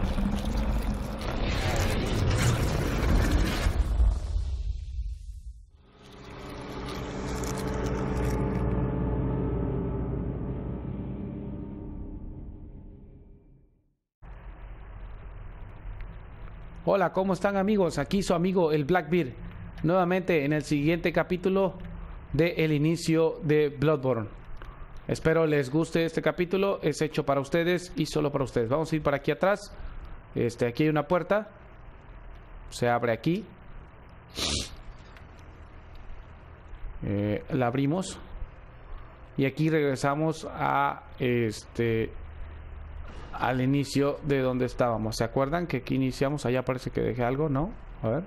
Hola, ¿cómo están amigos? Aquí su amigo el Blackbeard, nuevamente en el siguiente capítulo de el inicio de Bloodborne. Espero les guste este capítulo, es hecho para ustedes y solo para ustedes. Vamos a ir para aquí atrás. Aquí hay una puerta. Se abre aquí. La abrimos. Y aquí regresamos a al inicio de donde estábamos. ¿Se acuerdan que aquí iniciamos? Allá parece que dejé algo, ¿no? A ver.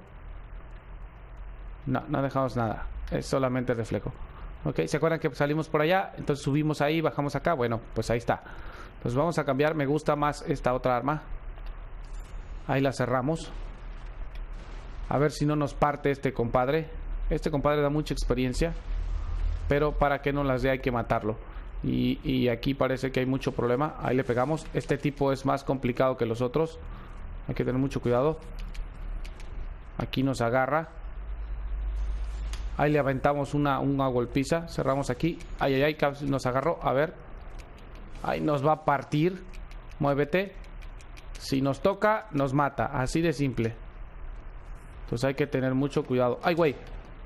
No dejamos nada. Es solamente el reflejo. Ok, ¿se acuerdan que salimos por allá? Entonces subimos ahí, bajamos acá. Bueno, pues ahí está. Entonces vamos a cambiar. Me gusta más esta otra arma. Ahí la cerramos. A ver si no nos parte este compadre. Este compadre da mucha experiencia, pero para que no las dé hay que matarlo. Y aquí parece que hay mucho problema. Ahí le pegamos. Este tipo es más complicado que los otros. Hay que tener mucho cuidado. Aquí nos agarra. Ahí le aventamos una golpiza. Cerramos aquí. Ay, casi nos agarró. A ver. Ahí nos va a partir. Muévete. Si nos toca, nos mata. Así de simple. Entonces hay que tener mucho cuidado. ¡Ay, güey!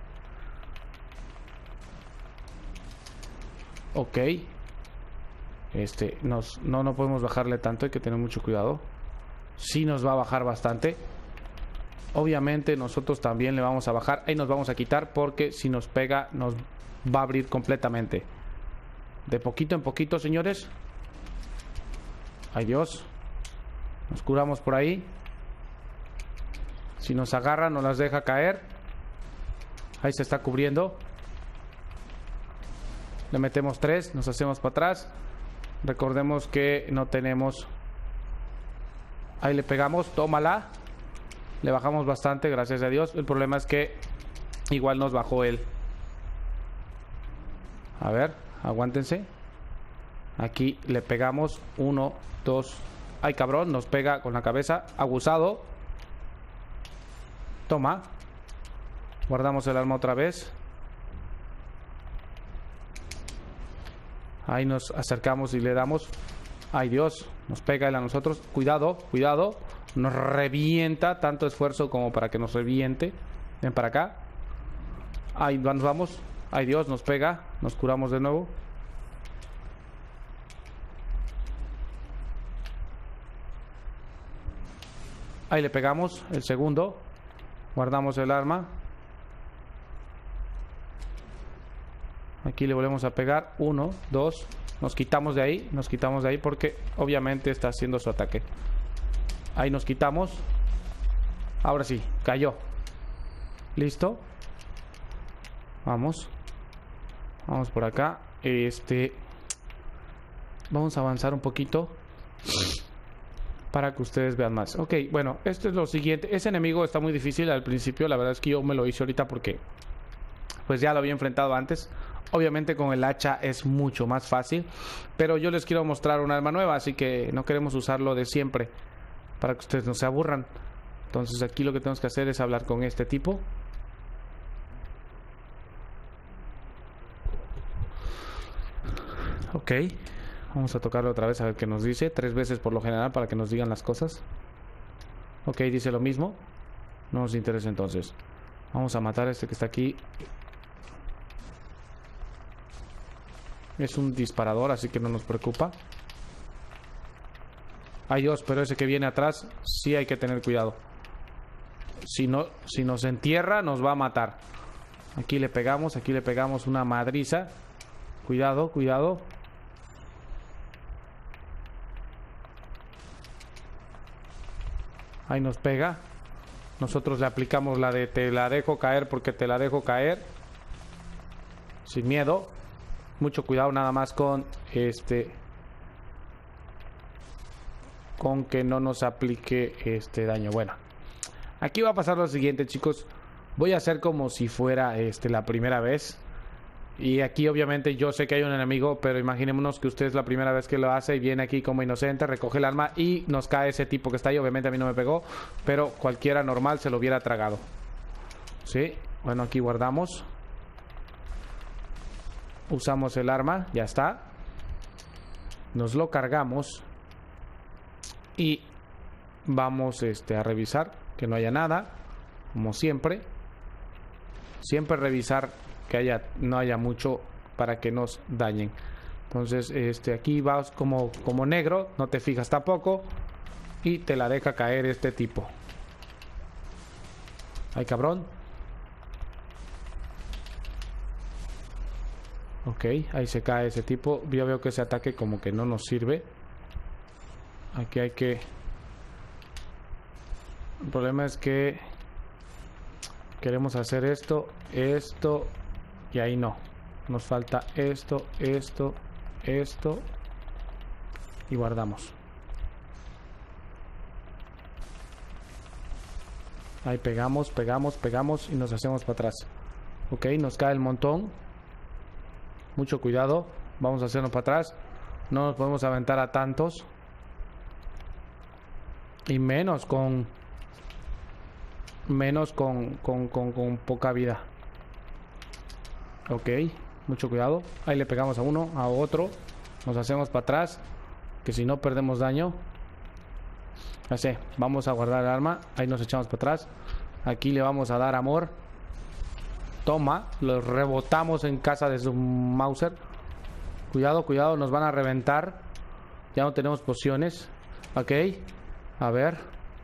Ok. No podemos bajarle tanto. Hay que tener mucho cuidado. Sí nos va a bajar bastante. Obviamente nosotros también le vamos a bajar. Ahí nos vamos a quitar porque si nos pega nos va a abrir completamente. De poquito en poquito, señores. Ay, Dios. Nos curamos por ahí. Si nos agarra nos las deja caer. Ahí se está cubriendo. Le metemos 3, nos hacemos para atrás. Recordemos que no tenemos. Ahí le pegamos, tómala. Le bajamos bastante, gracias a Dios. El problema es que igual nos bajó él. A ver, aguántense. Aquí le pegamos 1, 2. Ay, cabrón, nos pega con la cabeza. Abusado. Toma. Guardamos el arma otra vez. Ahí nos acercamos y le damos. Ay, Dios, nos pega él a nosotros. Cuidado, cuidado. Nos revienta. Tanto esfuerzo como para que nos reviente. Ven para acá. Ahí nos vamos. Ay, Dios, nos pega. Nos curamos de nuevo. Ahí le pegamos el segundo. Guardamos el arma. Aquí le volvemos a pegar. 1, 2. Nos quitamos de ahí. Nos quitamos de ahí porque obviamente está haciendo su ataque. Ahí nos quitamos. Ahora sí, cayó. Listo. Vamos. Vamos por acá. Vamos a avanzar un poquito para que ustedes vean más. Ok, bueno, esto es lo siguiente. Ese enemigo está muy difícil al principio. La verdad es que yo me lo hice ahorita porque pues ya lo había enfrentado antes. Obviamente con el hacha es mucho más fácil, pero yo les quiero mostrar un arma nueva, así que no queremos usarlo de siempre para que ustedes no se aburran. Entonces aquí lo que tenemos que hacer es hablar con este tipo. Ok, vamos a tocarlo otra vez a ver qué nos dice. 3 veces por lo general para que nos digan las cosas. Ok, dice lo mismo. No nos interesa entonces. Vamos a matar a este que está aquí. Es un disparador, así que no nos preocupa. Ay, Dios, pero ese que viene atrás sí hay que tener cuidado. Si nos entierra, nos va a matar. Aquí le pegamos una madriza. Cuidado, cuidado. Ahí nos pega. Nosotros le aplicamos la de te la dejo caer porque te la dejo caer. Sin miedo. Mucho cuidado nada más con con que no nos aplique daño. Bueno, aquí va a pasar lo siguiente, chicos. Voy a hacer como si fuera la primera vez. Y aquí obviamente yo sé que hay un enemigo, pero imaginémonos que usted es la primera vez que lo hace y viene aquí como inocente, recoge el arma y nos cae ese tipo que está ahí. Obviamente a mí no me pegó, pero cualquiera normal se lo hubiera tragado. Sí, bueno, aquí guardamos. Usamos el arma, ya está. Nos lo cargamos. Y vamos a revisar que no haya nada, como siempre. Siempre revisar que no haya mucho para que nos dañen. Entonces aquí vas como negro, no te fijas tampoco y te la deja caer este tipo. Ay, cabrón. Ok, ahí se cae ese tipo. Yo veo que ese ataque como que no nos sirve. Aquí hay que... El problema es que queremos hacer esto y ahí no. Nos falta esto y guardamos. Ahí pegamos y nos hacemos para atrás. Ok, nos cae el montón. Mucho cuidado. Vamos a hacernos para atrás. No nos podemos aventar a tantos. Y menos con poca vida. Ok, mucho cuidado. Ahí le pegamos a uno, a otro. Nos hacemos para atrás, que si no perdemos daño. Así, vamos a guardar el arma. Ahí nos echamos para atrás. Aquí le vamos a dar amor. Toma, lo rebotamos en casa de su Mauser. Cuidado, cuidado, nos van a reventar. Ya no tenemos pociones. Ok, a ver.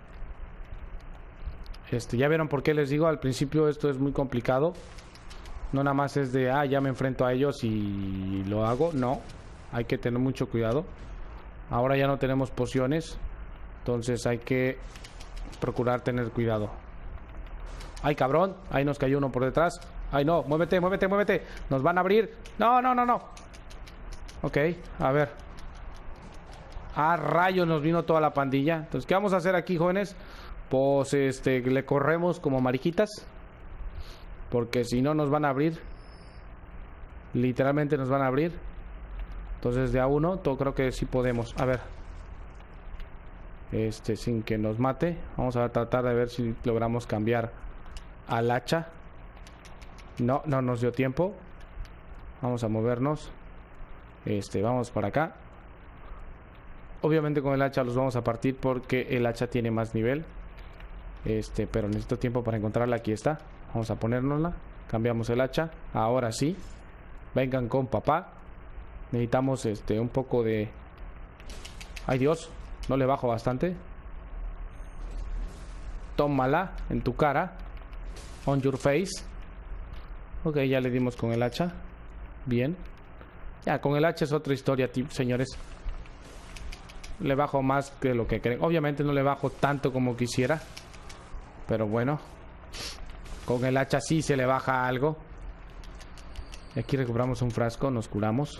Ya vieron por qué les digo. Al principio esto es muy complicado. No nada más es de, ya me enfrento a ellos y lo hago. No, hay que tener mucho cuidado. Ahora ya no tenemos pociones. Entonces hay que procurar tener cuidado. Ay, cabrón, ahí nos cayó uno por detrás. Ay, no, muévete. Nos van a abrir. No. Ok, a ver. Rayos, nos vino toda la pandilla. Entonces, ¿qué vamos a hacer aquí, jóvenes? Pues le corremos como mariquitas. Porque si no nos van a abrir. Literalmente nos van a abrir. Entonces de a uno, creo que sí podemos. A ver. Sin que nos mate. Vamos a tratar de ver si logramos cambiar al hacha. No nos dio tiempo. Vamos a movernos. Vamos para acá. Obviamente con el hacha los vamos a partir porque el hacha tiene más nivel. Pero necesito tiempo para encontrarla. Aquí está. Vamos a ponérnosla. Cambiamos el hacha. Ahora sí. Vengan con papá. Necesitamos un poco de... Ay, Dios. No le bajo bastante. Tómala en tu cara. On your face. Ok, ya le dimos con el hacha. Bien. Ya, con el hacha es otra historia, señores. Le bajo más que lo que creen. Obviamente no le bajo tanto como quisiera. Pero bueno. Con el hacha sí se le baja algo. Y aquí recuperamos un frasco. Nos curamos.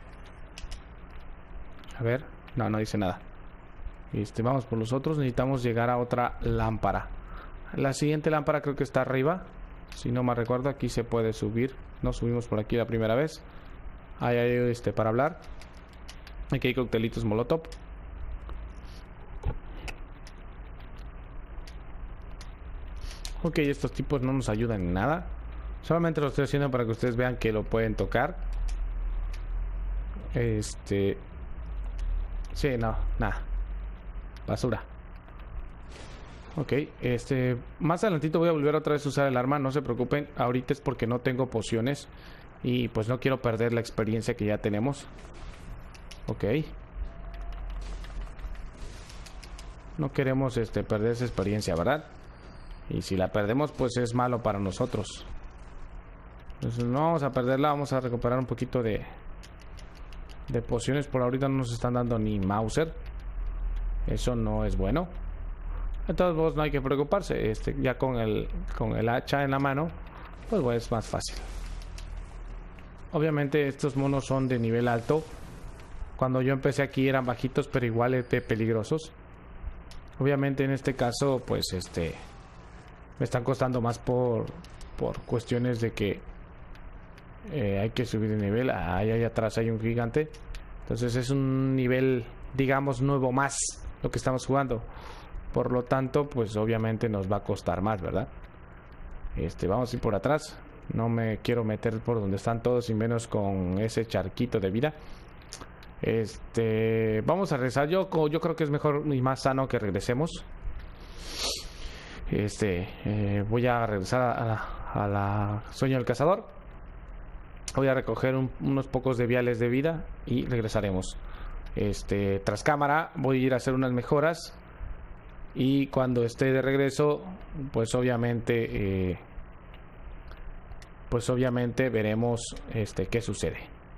A ver. No dice nada. Vamos por los otros. Necesitamos llegar a otra lámpara. La siguiente lámpara creo que está arriba. Si no me recuerdo, aquí se puede subir. No subimos por aquí la primera vez. Ahí hay para hablar. Aquí hay coctelitos molotov. Ok, estos tipos no nos ayudan en nada. Solamente lo estoy haciendo para que ustedes vean que lo pueden tocar. Sí, no, nada. Basura. Ok, más adelantito voy a volver otra vez a usar el arma. No se preocupen, ahorita es porque no tengo pociones. Y pues no quiero perder la experiencia que ya tenemos. Ok. No queremos perder esa experiencia, ¿verdad? Y si la perdemos, pues es malo para nosotros. Entonces no vamos a perderla. Vamos a recuperar un poquito de pociones. Por ahorita no nos están dando ni Mauser. Eso no es bueno. De todos modos no hay que preocuparse. Ya con el hacha en la mano, pues es más fácil. Obviamente estos monos son de nivel alto. Cuando yo empecé aquí eran bajitos, pero igual de peligrosos. Obviamente en este caso, pues me están costando más por cuestiones de que hay que subir de nivel. Ahí atrás hay un gigante. Entonces es un nivel, digamos, nuevo más lo que estamos jugando. Por lo tanto, pues obviamente nos va a costar más, ¿verdad? Vamos a ir por atrás. No me quiero meter por donde están todos y menos con ese charquito de vida. Vamos a regresar. Yo creo que es mejor y más sano que regresemos. Voy a regresar a la Sueño del Cazador. Voy a recoger unos pocos de viales de vida y regresaremos. Tras cámara voy a ir a hacer unas mejoras. Y cuando esté de regreso, pues obviamente veremos qué sucede.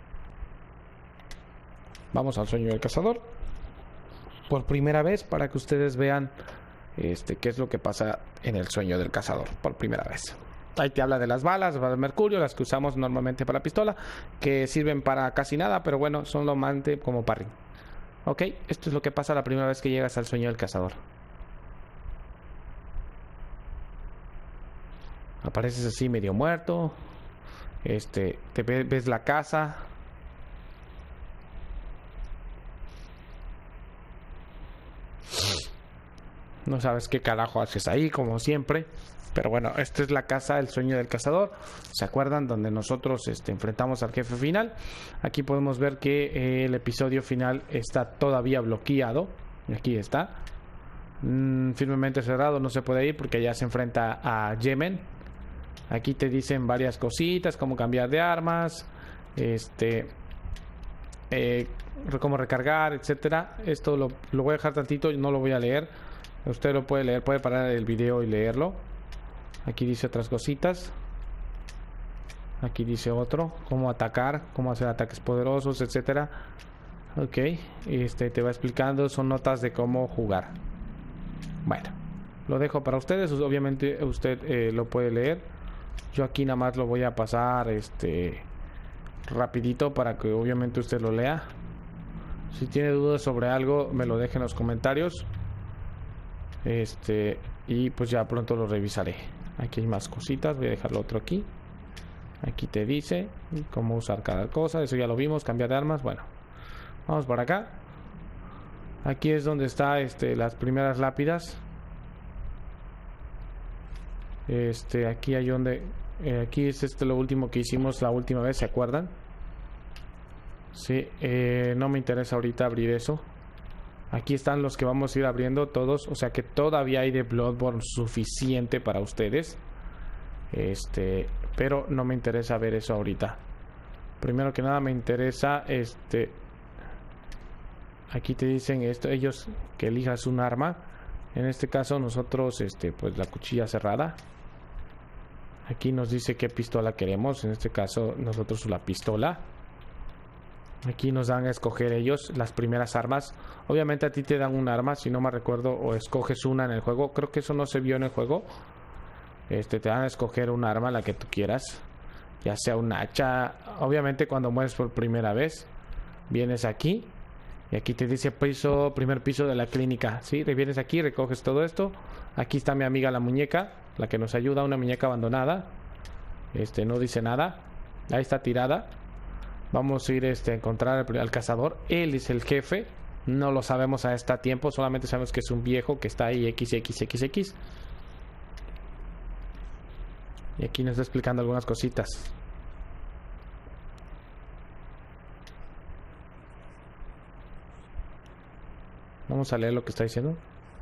Vamos al Sueño del Cazador por primera vez para que ustedes vean qué es lo que pasa en el Sueño del Cazador por primera vez. Ahí te habla de las balas de mercurio, las que usamos normalmente para la pistola, que sirven para casi nada, pero bueno, son lo más como parry. Ok, esto es lo que pasa la primera vez que llegas al Sueño del Cazador. Apareces así medio muerto. Ves la casa. No sabes qué carajo haces ahí, como siempre. Pero bueno, esta es la casa del Sueño del Cazador. ¿Se acuerdan? Donde nosotros enfrentamos al jefe final. Aquí podemos ver que el episodio final está todavía bloqueado. Y aquí está. Firmemente cerrado, no se puede ir porque ya se enfrenta a Yemen. Aquí te dicen varias cositas, como cambiar de armas, cómo recargar, etcétera. Esto lo voy a dejar tantito y no lo voy a leer. Usted lo puede leer, puede parar el video y leerlo. Aquí dice otras cositas. Aquí dice otro, cómo atacar, cómo hacer ataques poderosos, etcétera. Ok, te va explicando, son notas de cómo jugar. Bueno, lo dejo para ustedes. Obviamente usted lo puede leer. Yo aquí nada más lo voy a pasar rapidito para que obviamente usted lo lea. Si tiene dudas sobre algo, me lo deje en los comentarios. Y pues ya pronto lo revisaré. Aquí hay más cositas, voy a dejarlo otro aquí. Aquí te dice cómo usar cada cosa, eso ya lo vimos, cambiar de armas. Bueno, vamos por acá. Aquí es donde está las primeras lápidas. Aquí hay donde aquí es lo último que hicimos la última vez, ¿se acuerdan? Sí, no me interesa ahorita abrir eso. Aquí están los que vamos a ir abriendo todos, o sea que todavía hay de Bloodborne suficiente para ustedes. Pero no me interesa ver eso ahorita. Primero que nada me interesa aquí te dicen ellos que elijas un arma. En este caso nosotros pues la cuchilla cerrada. Aquí nos dice qué pistola queremos. En este caso nosotros la pistola. Aquí nos dan a escoger ellos las primeras armas. Obviamente a ti te dan un arma, si no me recuerdo, o escoges una en el juego. Creo que eso no se vio en el juego. Te dan a escoger un arma, la que tú quieras, ya sea un hacha. Obviamente cuando mueres por primera vez vienes aquí y aquí te dice primer piso de la clínica, ¿sí? Vienes aquí, recoges todo esto. Aquí está mi amiga la muñeca, la que nos ayuda, una muñeca abandonada. No dice nada. Ahí está tirada. Vamos a ir a encontrar al cazador. Él es el jefe. No lo sabemos a este tiempo. Solamente sabemos que es un viejo que está ahí XXXX. Y aquí nos está explicando algunas cositas. Vamos a leer lo que está diciendo.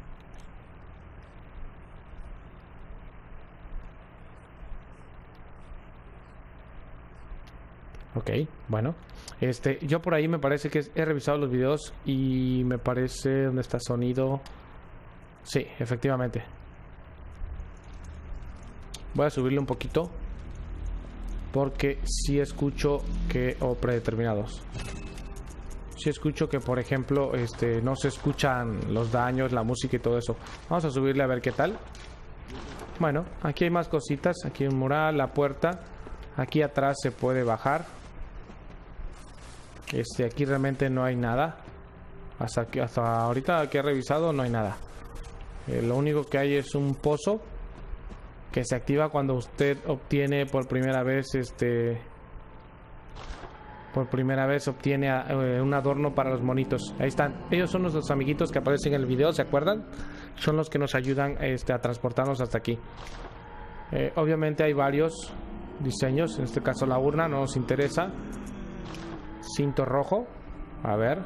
Ok, bueno. Yo por ahí me parece que he revisado los videos y me parece donde está sonido. Sí, efectivamente. Voy a subirle un poquito porque sí escucho que predeterminados. Sí escucho que, por ejemplo, no se escuchan los daños, la música y todo eso. Vamos a subirle a ver qué tal. Bueno, aquí hay más cositas. Aquí hay un mural, la puerta. Aquí atrás se puede bajar. Aquí realmente no hay nada. Hasta ahorita que he revisado no hay nada. Lo único que hay es un pozo que se activa cuando usted obtiene por primera vez Por primera vez obtiene un adorno para los monitos. Ahí están. Ellos son nuestros amiguitos que aparecen en el video, ¿se acuerdan? Son los que nos ayudan a transportarnos hasta aquí. Obviamente hay varios diseños. En este caso la urna no nos interesa. Cinto rojo. A ver.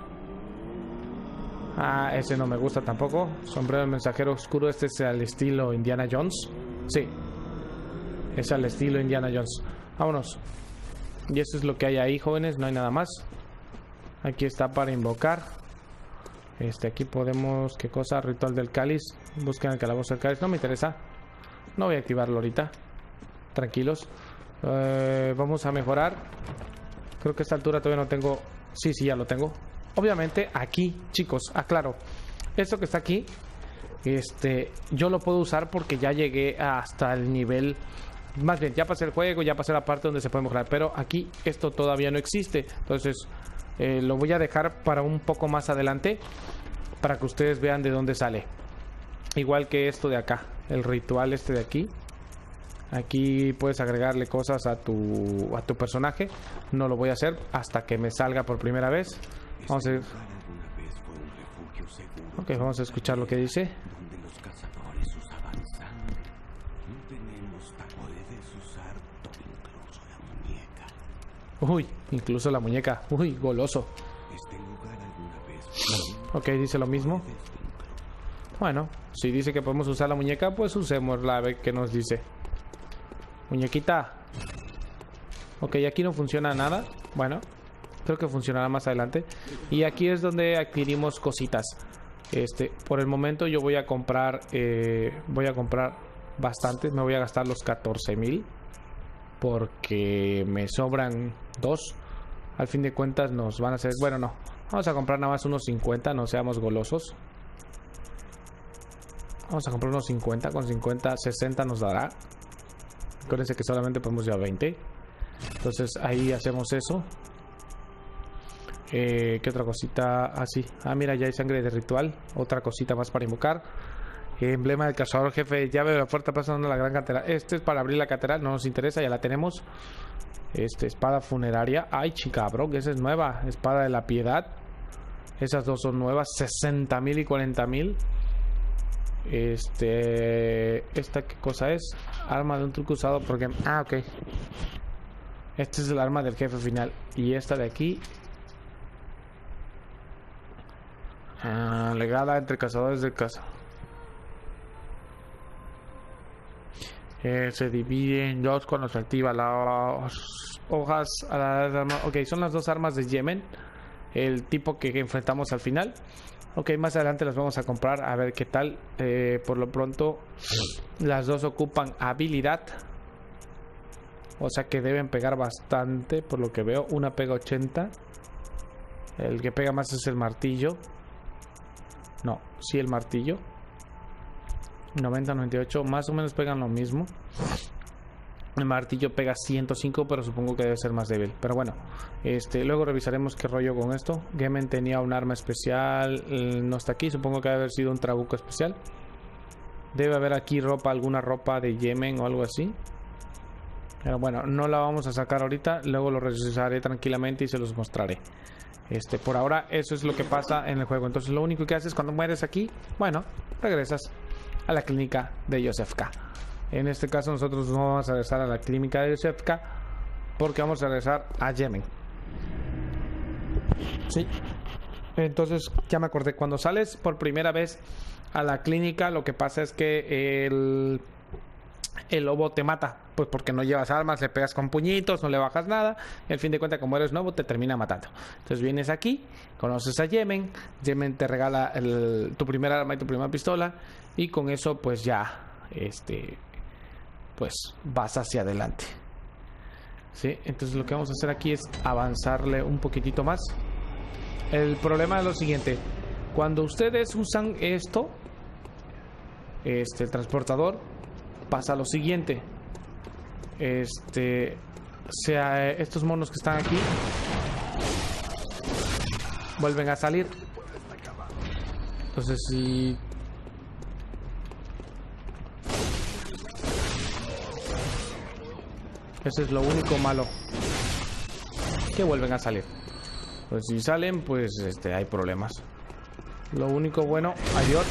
Ah, ese no me gusta tampoco. Sombrero del mensajero oscuro. Este es al estilo Indiana Jones. Sí. Es al estilo Indiana Jones. Vámonos. Y eso es lo que hay ahí, jóvenes. No hay nada más. Aquí está para invocar. Aquí podemos... ¿Qué cosa? Ritual del cáliz. Busquen el calabozo del cáliz. No me interesa. No voy a activarlo ahorita. Tranquilos. Vamos a mejorar. Creo que a esta altura todavía no tengo... Sí, ya lo tengo. Obviamente aquí, chicos, aclaro. Esto que está aquí, yo lo puedo usar porque ya llegué hasta el nivel... Más bien, ya pasé el juego, ya pasé la parte donde se puede mejorar. Pero aquí esto todavía no existe. Entonces, lo voy a dejar para un poco más adelante, para que ustedes vean de dónde sale. Igual que esto de acá, el ritual de aquí. Aquí puedes agregarle cosas a tu personaje. No lo voy a hacer hasta que me salga por primera vez. Vamos a ver. Ok, vamos a escuchar lo que dice. Uy, incluso la muñeca. Uy, goloso. Ok, dice lo mismo. Bueno, si dice que podemos usar la muñeca, pues usémosla a ver qué nos dice. Muñequita. Ok, aquí no funciona nada. Bueno, creo que funcionará más adelante. Y aquí es donde adquirimos cositas. Por el momento yo voy a comprar bastantes. Me voy a gastar los 14,000 porque me sobran 2. Al fin de cuentas nos van a hacer... Bueno, no. Vamos a comprar nada más unos 50. No seamos golosos. Vamos a comprar unos 50. Con 50, 60 nos dará. Acuérdense que solamente podemos llevar 20. Entonces ahí hacemos eso. ¿Qué otra cosita? Así. Mira, ya hay sangre de ritual. Otra cosita más para invocar. Emblema del cazador jefe. Llave de la puerta pasando la gran catedral. Este es para abrir la catedral. No nos interesa, ya la tenemos. Espada funeraria. Ay, chica, bro, que esa es nueva. Espada de la piedad. Esas dos son nuevas. 60,000 y 40,000. ¿Esta qué cosa es? Arma de un truco usado porque... ok. Este es el arma del jefe final. Y esta de aquí... legada entre cazadores de casa. Se divide en dos cuando se activa las hojas a la arma. Ok, son las dos armas de Yemen. El tipo que enfrentamos al final. Ok, más adelante las vamos a comprar a ver qué tal. Por lo pronto las dos ocupan habilidad, o sea que deben pegar bastante. Por lo que veo, una pega 80. El que pega más es el martillo. No, sí, el martillo 90, 98, más o menos pegan lo mismo. El martillo pega 105, pero supongo que debe ser más débil. Pero bueno, luego revisaremos qué rollo con esto. Yemen tenía un arma especial, no está aquí, supongo que debe haber sido un trabuco especial. Debe haber aquí alguna ropa de Yemen o algo así. Pero bueno, no la vamos a sacar ahorita, luego lo revisaré tranquilamente y se los mostraré. Por ahora eso es lo que pasa en el juego. Entonces lo único que haces cuando mueres aquí, bueno, regresas a la clínica de Joseph K. En este caso nosotros no vamos a regresar a la clínica de Joseph K porque vamos a regresar a Yemen. Sí. Entonces ya me acordé, cuando sales por primera vez a la clínica, lo que pasa es que el lobo te mata, pues porque no llevas armas, le pegas con puñitos, no le bajas nada, y al fin de cuentas, como eres nuevo, te termina matando. Entonces vienes aquí, conoces a Yemen, Yemen te regala tu primera arma y tu primera pistola, y con eso pues ya pues vas hacia adelante. ¿Sí? Entonces lo que vamos a hacer aquí es avanzarle un poquitito más. El problema es lo siguiente: cuando ustedes usan esto, el transportador, pasa lo siguiente. Estos monos que están aquí vuelven a salir. Entonces si eso es lo único malo. que vuelven a salir. Pues si salen, pues hay problemas. Lo único bueno... Adiós.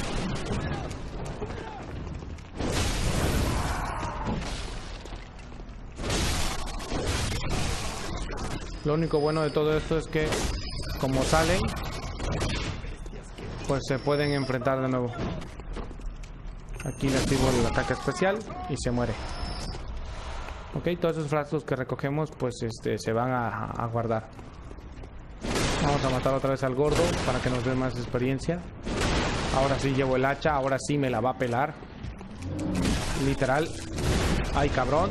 Lo único bueno de todo esto es que como salen, pues se pueden enfrentar de nuevo. Aquí le activo el ataque especial y se muere. Ok, todos esos frascos que recogemos pues se van a guardar. Vamos a matar otra vez al gordo para que nos dé más experiencia. Ahora sí llevo el hacha, ahora sí me la va a pelar. Literal. Ay, cabrón.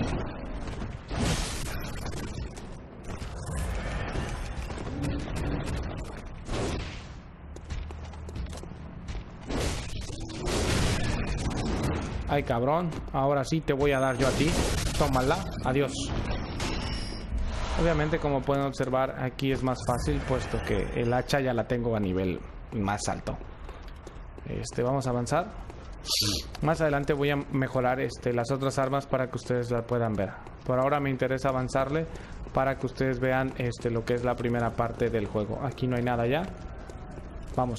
Ay, cabrón. Ahora sí te voy a dar yo a ti. Tómala. Adiós. Obviamente, como pueden observar, aquí es más fácil, puesto que el hacha ya la tengo a nivel más alto. Vamos a avanzar. Más adelante voy a mejorar las otras armas para que ustedes la puedan ver. Por ahora me interesa avanzarle para que ustedes vean lo que es la primera parte del juego. Aquí no hay nada ya. Vamos.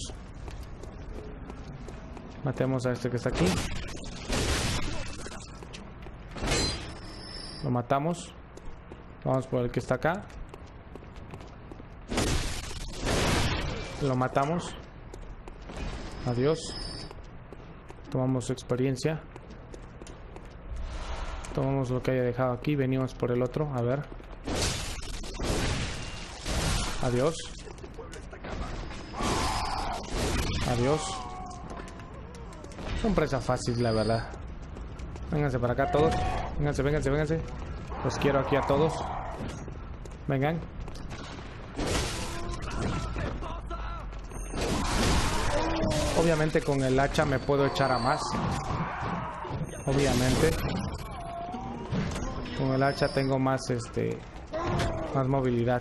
Matemos a este que está aquí. Lo matamos. Vamos por el que está acá. Lo matamos. Adiós. Tomamos experiencia. Tomamos lo que haya dejado aquí. Venimos por el otro. A ver. Adiós. Adiós. Son presa fácil, la verdad. Vénganse para acá todos. Vénganse, vénganse, vénganse. Los quiero aquí a todos. Vengan. Obviamente con el hacha me puedo echar a más. Obviamente. Con el hacha tengo más más movilidad.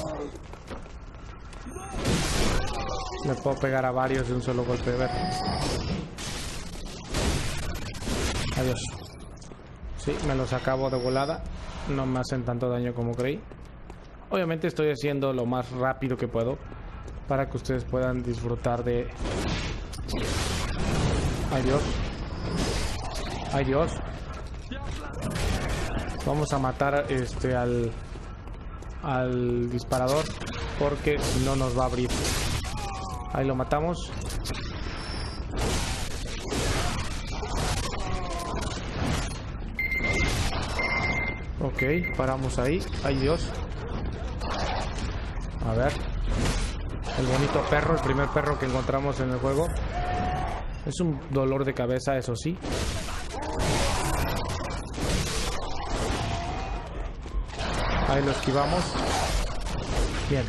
Le puedo pegar a varios de un solo golpe. A ver. Adiós. Sí, me los acabo de volada. No me hacen tanto daño como creí. Obviamente estoy haciendo lo más rápido que puedo para que ustedes puedan disfrutar de... ¡Ay, Dios! ¡Ay, Dios! Vamos a matar al disparador, porque si no nos va a abrir. Ahí lo matamos. Ok, paramos ahí. ¡Ay, Dios! A ver. El bonito perro, el primer perro que encontramos en el juego. Es un dolor de cabeza, eso sí. Ahí lo esquivamos. Bien.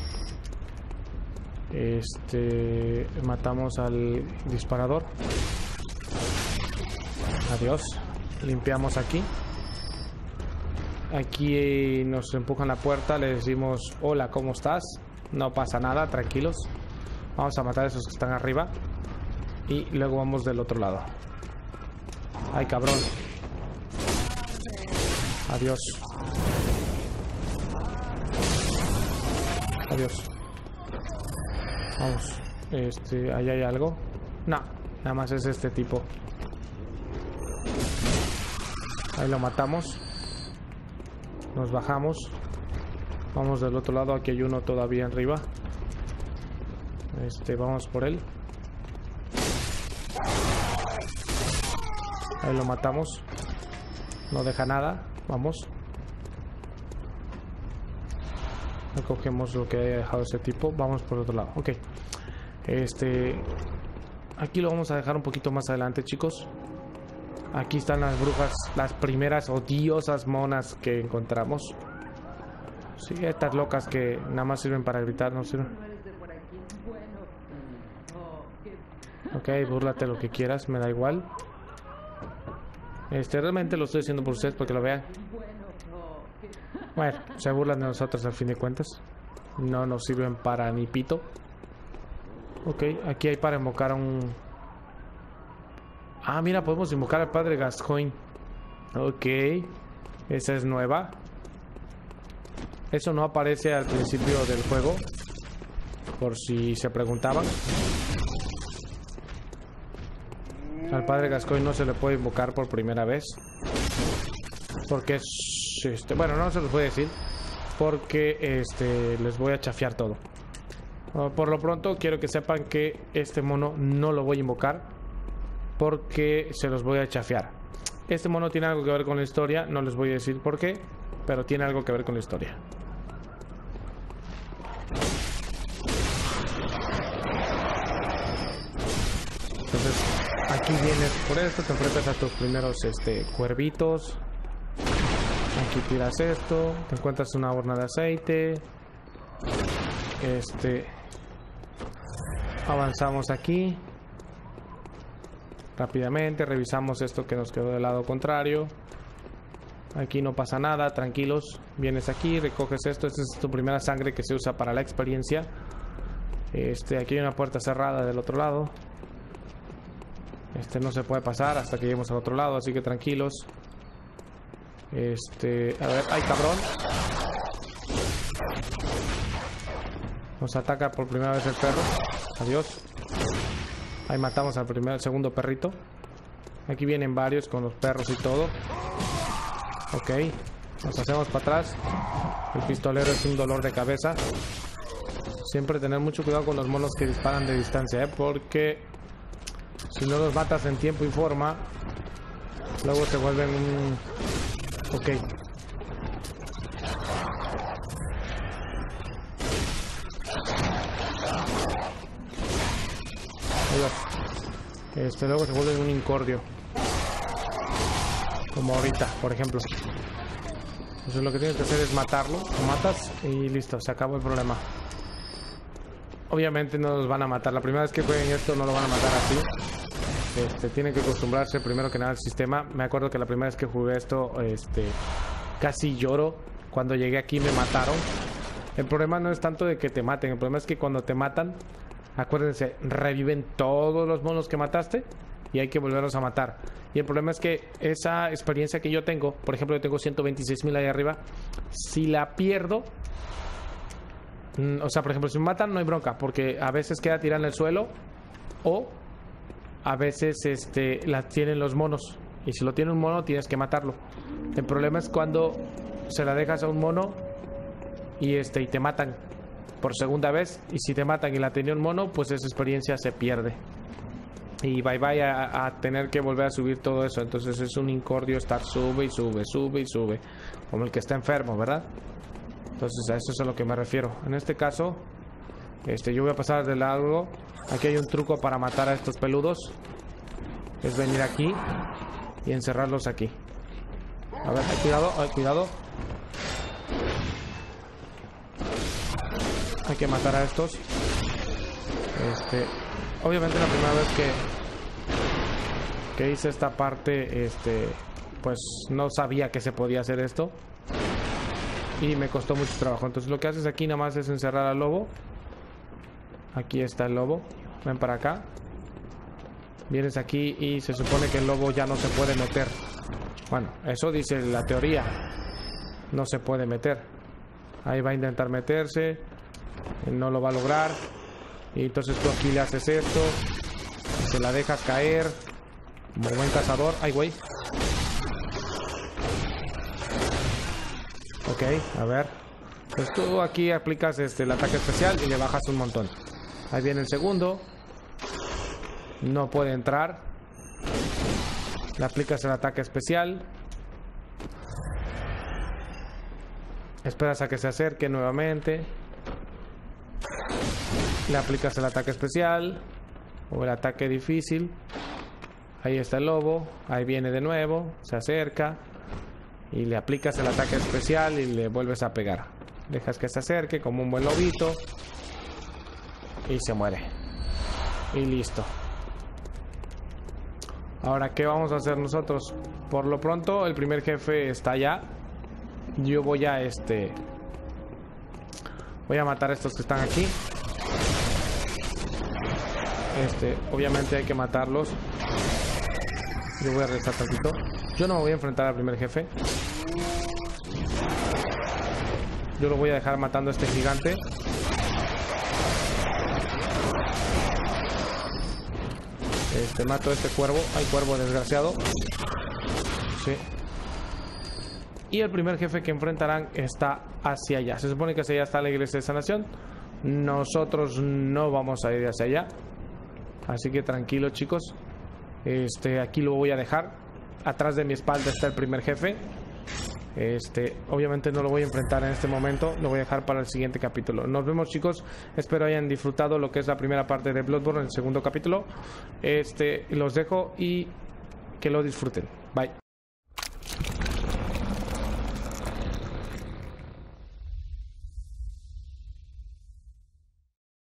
Matamos al disparador. Adiós. Limpiamos aquí. Aquí nos empujan la puerta. Le decimos: hola, ¿cómo estás? No pasa nada, tranquilos. Vamos a matar a esos que están arriba. Y luego vamos del otro lado. Ay, cabrón. Adiós. Adiós. Vamos. ¿Ahí hay algo? No, nada más es este tipo. Ahí lo matamos. Nos bajamos. Vamos del otro lado. Aquí hay uno todavía arriba. Vamos por él. Ahí lo matamos. No deja nada. Vamos. Recogemos lo que haya dejado ese tipo. Vamos por otro lado. Ok. Aquí lo vamos a dejar un poquito más adelante, chicos. Aquí están las brujas. Las primeras odiosas monas que encontramos. Sí, estas locas que nada más sirven para gritar, no sirven. Ok, búrlate lo que quieras, me da igual. Realmente lo estoy haciendo por ustedes, porque lo vean. Bueno, se burlan de nosotros al fin de cuentas. No nos sirven para ni pito. Ok, aquí hay para invocar a un... Ah, mira, podemos invocar al padre Gascoigne. Ok, esa es nueva. Eso no aparece al principio del juego, por si se preguntaban. Al padre Gascoigne no se le puede invocar por primera vez, porque es bueno, no se los voy a decir, porque les voy a chafiar todo. Por lo pronto quiero que sepan que este mono no lo voy a invocar, porque se los voy a chafiar. Este mono tiene algo que ver con la historia, no les voy a decir por qué, pero tiene algo que ver con la historia. Entonces, aquí vienes por esto, te enfrentas a tus primeros cuervitos. Aquí tiras esto, te encuentras una horna de aceite. Avanzamos aquí. Rápidamente revisamos esto que nos quedó del lado contrario. Aquí no pasa nada, tranquilos. Vienes aquí, recoges esto. Esta es tu primera sangre que se usa para la experiencia. Aquí hay una puerta cerrada del otro lado. No se puede pasar hasta que lleguemos al otro lado, así que tranquilos. A ver, ¡ay, cabrón! Nos ataca por primera vez el perro. Adiós. Ahí matamos al segundo perrito. Aquí vienen varios con los perros y todo. Ok. Nos hacemos para atrás. El pistolero es un dolor de cabeza. Siempre tener mucho cuidado con los monos que disparan de distancia, porque si no los matas en tiempo y forma, luego se vuelven un... Ok. Luego se vuelve un incordio, como ahorita, por ejemplo. Entonces lo que tienes que hacer es matarlo. Lo matas y listo, se acabó el problema. Obviamente no los van a matar. La primera vez que jueguen esto no lo van a matar así. Tienen que acostumbrarse primero que nada al sistema. Me acuerdo que la primera vez que jugué esto, casi lloro. Cuando llegué aquí me mataron. El problema no es tanto de que te maten. El problema es que cuando te matan, acuérdense, reviven todos los monos que mataste y hay que volverlos a matar. Y el problema es que esa experiencia que yo tengo, por ejemplo, yo tengo 126.000 ahí arriba, si la pierdo, o sea, por ejemplo, si me matan no hay bronca, porque a veces queda tirada en el suelo o a veces la tienen los monos, y si lo tiene un mono tienes que matarlo. El problema es cuando se la dejas a un mono y te matan por segunda vez, y si te matan y la tenía un mono, pues esa experiencia se pierde y bye bye a tener que volver a subir todo eso. Entonces es un incordio estar sube y sube, sube y sube, como el que está enfermo, ¿verdad? Entonces a eso es a lo que me refiero. En este caso, yo voy a pasar de largo. Aquí hay un truco para matar a estos peludos. Es venir aquí y encerrarlos aquí. A ver, cuidado, cuidado. Hay que matar a estos. Obviamente la primera vez que hice esta parte, pues no sabía que se podía hacer esto y me costó mucho trabajo. Entonces lo que haces aquí nada más es encerrar al lobo. Aquí está el lobo. Ven para acá. Vienes aquí y se supone que el lobo ya no se puede meter. Bueno, eso dice la teoría. No se puede meter. Ahí va a intentar meterse. No lo va a lograr. Y entonces tú aquí le haces esto. Se la dejas caer. Como buen cazador. Ay, güey. Ok, a ver. Pues tú aquí aplicas el ataque especial y le bajas un montón. Ahí viene el segundo. No puede entrar. Le aplicas el ataque especial. Esperas a que se acerque nuevamente. Le aplicas el ataque especial o el ataque difícil. Ahí está el lobo. Ahí viene de nuevo. Se acerca. Y le aplicas el ataque especial y le vuelves a pegar. Dejas que se acerque como un buen lobito. Y se muere. Y listo. Ahora, ¿qué vamos a hacer nosotros? Por lo pronto, el primer jefe está allá. Yo voy a voy a matar a estos que están aquí. Obviamente hay que matarlos. Yo voy a regresar tantito. Yo no me voy a enfrentar al primer jefe. Yo lo voy a dejar matando a este gigante. Mato a este cuervo. Ay, cuervo desgraciado. Sí. Y el primer jefe que enfrentarán está hacia allá. Se supone que hacia allá está la iglesia de sanación. Nosotros no vamos a ir hacia allá. Así que tranquilos, chicos. Aquí lo voy a dejar. Atrás de mi espalda está el primer jefe. Obviamente no lo voy a enfrentar en este momento. Lo voy a dejar para el siguiente capítulo. Nos vemos, chicos. Espero hayan disfrutado lo que es la primera parte de Bloodborne, el segundo capítulo. Los dejo y que lo disfruten. Bye.